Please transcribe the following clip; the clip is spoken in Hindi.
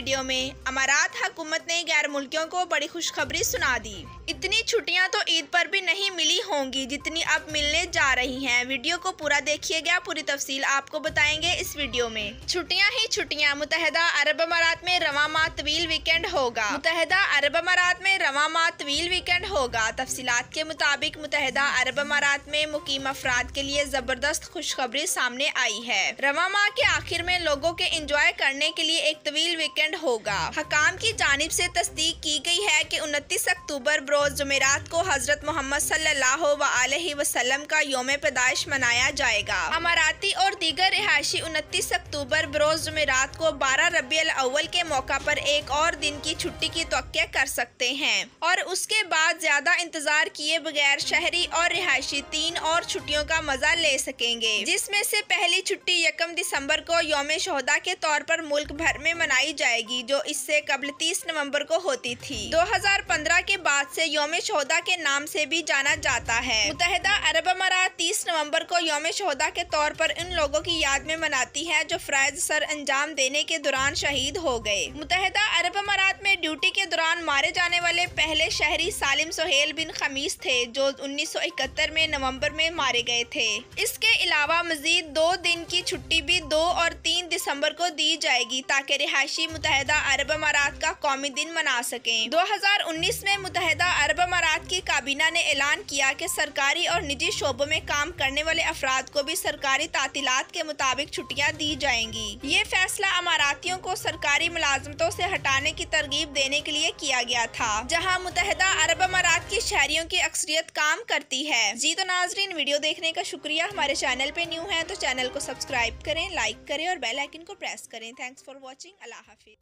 वीडियो में अमारात हुकूमत ने गैर मुल्कियों को बड़ी खुशखबरी सुना दी। इतनी छुट्टियां तो ईद पर भी नहीं मिली होंगी जितनी अब मिलने जा रही हैं। वीडियो को पूरा देखिएगा, पूरी तफसील आपको बताएंगे इस वीडियो में। छुट्टियां ही छुट्टियां। मुत्तहिदा अरब अमारात में रवां माह तवील वीकेंड होगा। मुत्तहिदा अरब अमारात में रवां माह तवील वीकेंड होगा। तफसीलात के मुताबिक मुत्तहिदा अरब अमारात में मुकीम अफराद के लिए जबरदस्त खुशखबरी सामने आई है। रवां माह के आखिर में लोगों के इंजॉय करने के लिए एक तवील वीकेंड होगा। हकाम की जानिब से तस्दीक की गई है कि 29 अक्टूबर बरोज जुमेरात को हजरत मोहम्मद सल्लल्लाहु अलैहि वसल्लम का यौम पैदाइश मनाया जाएगा। अमाराती और दीगर रिहायशी 29 अक्टूबर बरोज जुमेरात को 12 रबीउल अव्वल के मौका पर एक और दिन की छुट्टी की तवक्कुआ कर सकते हैं और उसके बाद ज्यादा इंतजार किए बगैर शहरी और रिहायशी 3 और छुट्टियों का मजा ले सकेंगे, जिसमें से पहली छुट्टी 1 दिसंबर को यौम शोहदा के तौर पर मुल्क भर में मनाई जाएगी, जो इससे कबल 30 नवंबर को होती थी। 2015 के बाद से यौम शोहदा के नाम से भी जाना जाता है। मुत्तहिदा अरब अमारात 30 नवंबर को यौम शोहदा के तौर पर इन लोगों की याद में मनाती है जो फराइज सर अंजाम देने के दौरान शहीद हो गए। मुत्तहिदा अरब अमारात में ड्यूटी के दौरान मारे जाने वाले पहले शहरी सालिम सोहेल बिन खमीस थे, जो 1971 में नवंबर में मारे गए थे। इसके अलावा मजीद 2 दिन की छुट्टी भी 2 और 3 दिसंबर को दी जाएगी ताकि रिहायशी मुत्तहिदा अरब अमारात का कौमी दिन मना सकें। 2019 में मुत्तहिदा अरब अमारात की काबीना ने ऐलान किया कि सरकारी और निजी शोबों में काम करने वाले अफराद को भी सरकारी तातीलात के मुताबिक छुट्टियां दी जाएंगी। ये फैसला अमारातियों को सरकारी मुलाजमतों से हटाने की तरगीब देने के लिए किया गया था, जहां मुत्तहिदा अरब अमारात की शहरियों की अक्सरियत काम करती है। जी तो नाजरीन, वीडियो देखने का शुक्रिया। हमारे चैनल पे न्यू है तो चैनल को सब्सक्राइब करें, लाइक करें और बेल आइकन को प्रेस करें। Thanks for watching. अल्लाह हाफिज।